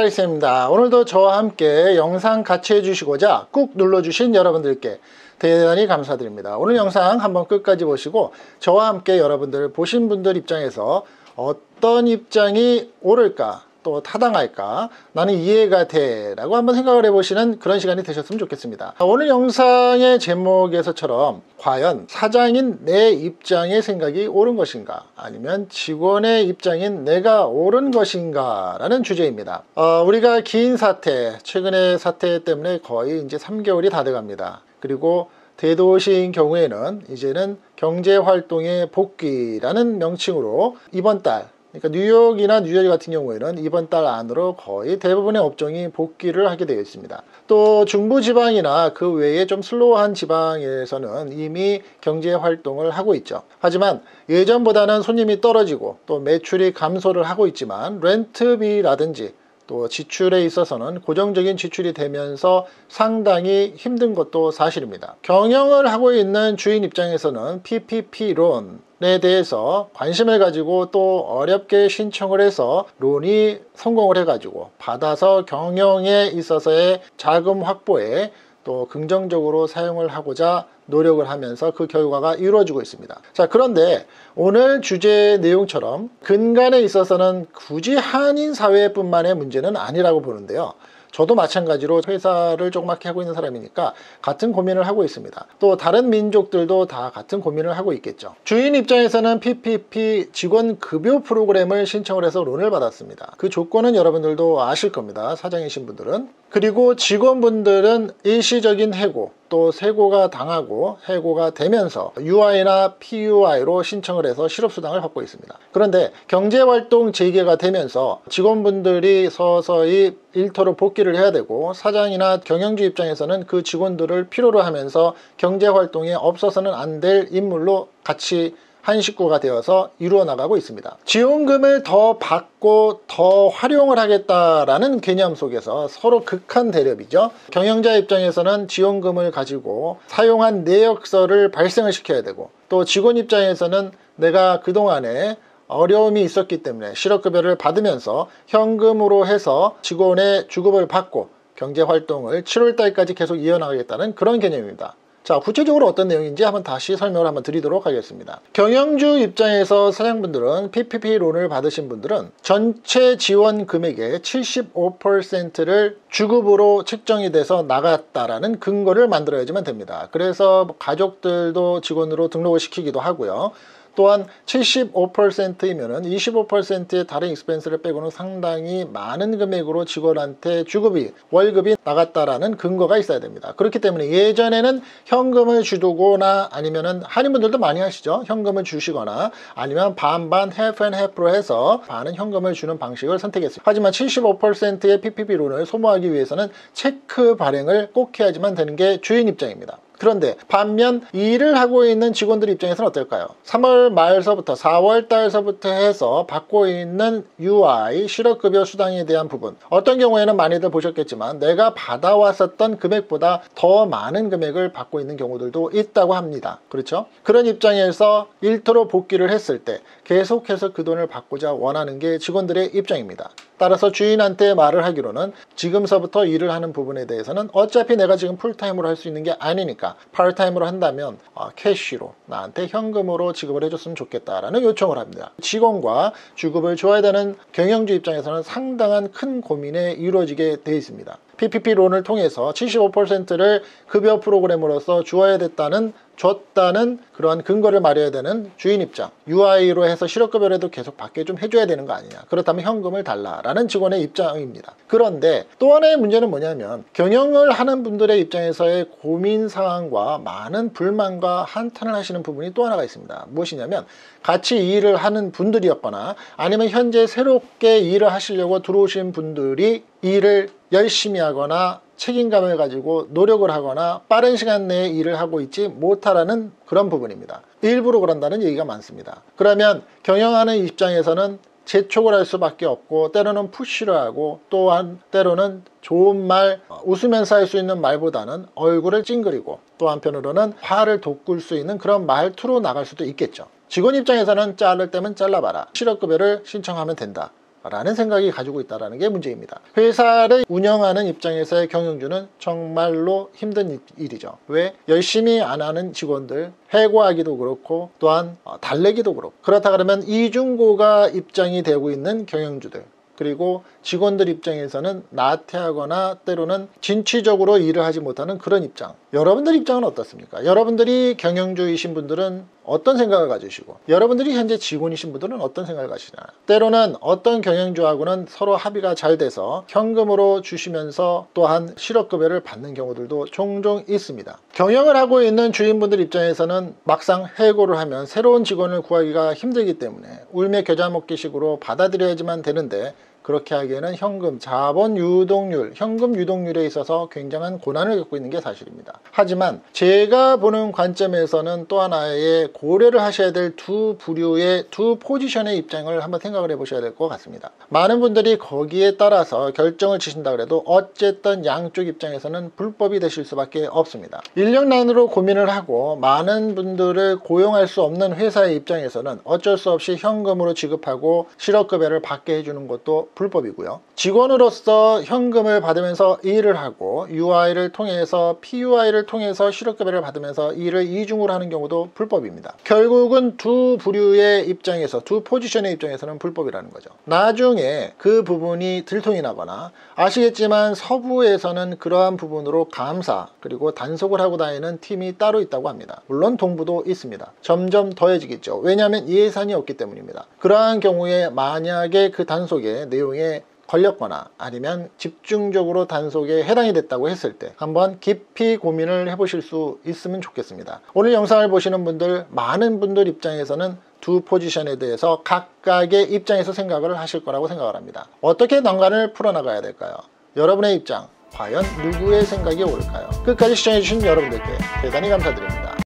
엑쌤입니다. 오늘도 저와 함께 영상 같이 해주시고자 꾹 눌러주신 여러분들께 대단히 감사드립니다. 오늘 영상 한번 끝까지 보시고 저와 함께 여러분들 보신 분들 입장에서 어떤 입장이 옳을까 또 타당할까 나는 이해가 돼 라고 한번 생각을 해보시는 그런 시간이 되셨으면 좋겠습니다. 오늘 영상의 제목에서처럼 과연 사장인 내 입장의 생각이 옳은 것인가 아니면 직원의 입장인 내가 옳은 것인가 라는 주제입니다. 우리가 긴 사태, 최근의 사태 때문에 거의 이제 3개월이 다 돼갑니다. 그리고 대도시인 경우에는 이제는 경제활동의 복귀라는 명칭으로 이번 달, 그러니까 뉴욕이나 뉴저지 같은 경우에는 이번 달 안으로 거의 대부분의 업종이 복귀를 하게 되어 있습니다. 또 중부지방이나 그 외에 좀 슬로우한 지방에서는 이미 경제활동을 하고 있죠. 하지만 예전보다는 손님이 떨어지고 또 매출이 감소를 하고 있지만 렌트비라든지 또 지출에 있어서는 고정적인 지출이 되면서 상당히 힘든 것도 사실입니다. 경영을 하고 있는 주인 입장에서는 PPP 론에 대해서 관심을 가지고 또 어렵게 신청을 해서 론이 성공을 해가지고 받아서 경영에 있어서의 자금 확보에 또 긍정적으로 사용을 하고자 노력을 하면서 그 결과가 이루어지고 있습니다. 자, 그런데 오늘 주제 내용처럼 근간에 있어서는 굳이 한인 사회뿐만의 문제는 아니라고 보는데요. 저도 마찬가지로 회사를 조그맣게 하고 있는 사람이니까 같은 고민을 하고 있습니다. 또 다른 민족들도 다 같은 고민을 하고 있겠죠. 주인 입장에서는 PPP 직원 급여 프로그램을 신청을 해서 론을 받았습니다. 그 조건은 여러분들도 아실 겁니다. 사장이신 분들은. 그리고 직원분들은 일시적인 해고, 또 세고가 당하고 해고가 되면서 UI나 PUI로 신청을 해서 실업수당을 받고 있습니다. 그런데 경제활동 재개가 되면서 직원분들이 서서히 일터로 복귀를 해야 되고 사장이나 경영주 입장에서는 그 직원들을 필요로 하면서 경제활동에 없어서는 안 될 인물로 같이 한 식구가 되어서 이루어 나가고 있습니다. 지원금을 더 받고 더 활용을 하겠다라는 개념 속에서 서로 극한 대립이죠. 경영자 입장에서는 지원금을 가지고 사용한 내역서를 발생을 시켜야 되고 또 직원 입장에서는 내가 그동안에 어려움이 있었기 때문에 실업급여를 받으면서 현금으로 해서 직원의 주급을 받고 경제활동을 7월달까지 계속 이어나가겠다는 그런 개념입니다. 자, 구체적으로 어떤 내용인지 한번 다시 설명을 한번 드리도록 하겠습니다. 경영주 입장에서 사장분들은 PPP 론을 받으신 분들은 전체 지원 금액의 75%를 주급으로 책정이 돼서 나갔다라는 근거를 만들어야지만 됩니다. 그래서 가족들도 직원으로 등록을 시키기도 하고요. 또한 75%이면은 25%의 다른 익스펜스를 빼고는 상당히 많은 금액으로 직원한테 주급이 월급이 나갔다라는 근거가 있어야 됩니다. 그렇기 때문에 예전에는 현금을 주거나 아니면은 한인분들도 많이 하시죠. 현금을 주시거나 아니면 반반 half and half로 해서 반은 현금을 주는 방식을 선택했습니다. 하지만 75%의 PPP 론을 소모하기 위해서는 체크 발행을 꼭 해야지만 되는 게 주인 입장입니다. 그런데 반면 일을 하고 있는 직원들 입장에서는 어떨까요? 3월 말서부터 4월 달서부터 해서 받고 있는 UI 실업급여 수당에 대한 부분, 어떤 경우에는 많이들 보셨겠지만 내가 받아왔었던 금액보다 더 많은 금액을 받고 있는 경우들도 있다고 합니다. 그렇죠? 그런 입장에서 일터로 복귀를 했을 때 계속해서 그 돈을 받고자 원하는 게 직원들의 입장입니다. 따라서 주인한테 말을 하기로는 지금서부터 일을 하는 부분에 대해서는 어차피 내가 지금 풀타임으로 할 수 있는 게 아니니까 파트타임으로 한다면 캐시로 나한테 현금으로 지급을 해줬으면 좋겠다라는 요청을 합니다. 직원과 주급을 줘야 되는 경영주 입장에서는 상당한 큰 고민에 이루어지게 되어 있습니다. PPP 론을 통해서 75%를 급여 프로그램으로서 줬다는 그러한 근거를 마련해야 되는 주인 입장, UI로 해서 실업급여라도 계속 받게 좀 해줘야 되는 거 아니냐, 그렇다면 현금을 달라라는 직원의 입장입니다. 그런데 또 하나의 문제는 뭐냐면 경영을 하는 분들의 입장에서의 고민사항과 많은 불만과 한탄을 하시는 부분이 또 하나가 있습니다. 무엇이냐면 같이 일을 하는 분들이었거나 아니면 현재 새롭게 일을 하시려고 들어오신 분들이 일을 열심히 하거나 책임감을 가지고 노력을 하거나 빠른 시간 내에 일을 하고 있지 못하라는 그런 부분입니다. 일부러 그런다는 얘기가 많습니다. 그러면 경영하는 입장에서는 재촉을 할 수밖에 없고 때로는 푸시를 하고 또한 때로는 좋은 말, 웃으면서 할 수 있는 말보다는 얼굴을 찡그리고 또 한편으로는 화를 돋굴 수 있는 그런 말투로 나갈 수도 있겠죠. 직원 입장에서는 자를 때면 잘라봐라, 실업급여를 신청하면 된다, 라는 생각이 가지고 있다는 게 문제입니다. 회사를 운영하는 입장에서의 경영주는 정말로 힘든 일이죠. 왜? 열심히 안 하는 직원들 해고하기도 그렇고 또한 달래기도 그렇고, 그렇다 그러면 이중고가 입장이 되고 있는 경영주들, 그리고 직원들 입장에서는 나태하거나 때로는 진취적으로 일을 하지 못하는 그런 입장. 여러분들 입장은 어떻습니까? 여러분들이 경영주이신 분들은 어떤 생각을 가지시고, 여러분들이 현재 직원이신 분들은 어떤 생각을 가지시냐. 때로는 어떤 경영주하고는 서로 합의가 잘 돼서 현금으로 주시면서 또한 실업급여를 받는 경우들도 종종 있습니다. 경영을 하고 있는 주인분들 입장에서는 막상 해고를 하면 새로운 직원을 구하기가 힘들기 때문에 울며 겨자 먹기식으로 받아들여야지만 되는데, 그렇게 하기에는 현금, 자본 유동률, 현금 유동률에 있어서 굉장한 고난을 겪고 있는 게 사실입니다. 하지만 제가 보는 관점에서는 또 하나의 고려를 하셔야 될 두 부류의 두 포지션의 입장을 한번 생각을 해보셔야 될 것 같습니다. 많은 분들이 거기에 따라서 결정을 지신다 그래도 어쨌든 양쪽 입장에서는 불법이 되실 수밖에 없습니다. 인력난으로 고민을 하고 많은 분들을 고용할 수 없는 회사의 입장에서는 어쩔 수 없이 현금으로 지급하고 실업급여를 받게 해주는 것도 불법이고요. 직원으로서 현금을 받으면서 일을 하고 UI를 통해서 PUI를 통해서 실업급여를 받으면서 일을 이중으로 하는 경우도 불법입니다. 결국은 두 부류의 입장에서, 두 포지션의 입장에서는 불법이라는 거죠. 나중에 그 부분이 들통이 나거나, 아시겠지만 서부에서는 그러한 부분으로 감사 그리고 단속을 하고 다니는 팀이 따로 있다고 합니다. 물론 동부도 있습니다. 점점 더해지겠죠. 왜냐하면 예산이 없기 때문입니다. 그러한 경우에 만약에 그 단속에 내용에 걸렸거나 아니면 집중적으로 단속에 해당이 됐다고 했을 때 한번 깊이 고민을 해보실 수 있으면 좋겠습니다. 오늘 영상을 보시는 분들, 많은 분들 입장에서는 두 포지션에 대해서 각각의 입장에서 생각을 하실 거라고 생각을 합니다. 어떻게 난관을 풀어나가야 될까요? 여러분의 입장, 과연 누구의 생각이 옳을까요? 끝까지 시청해주신 여러분들께 대단히 감사드립니다.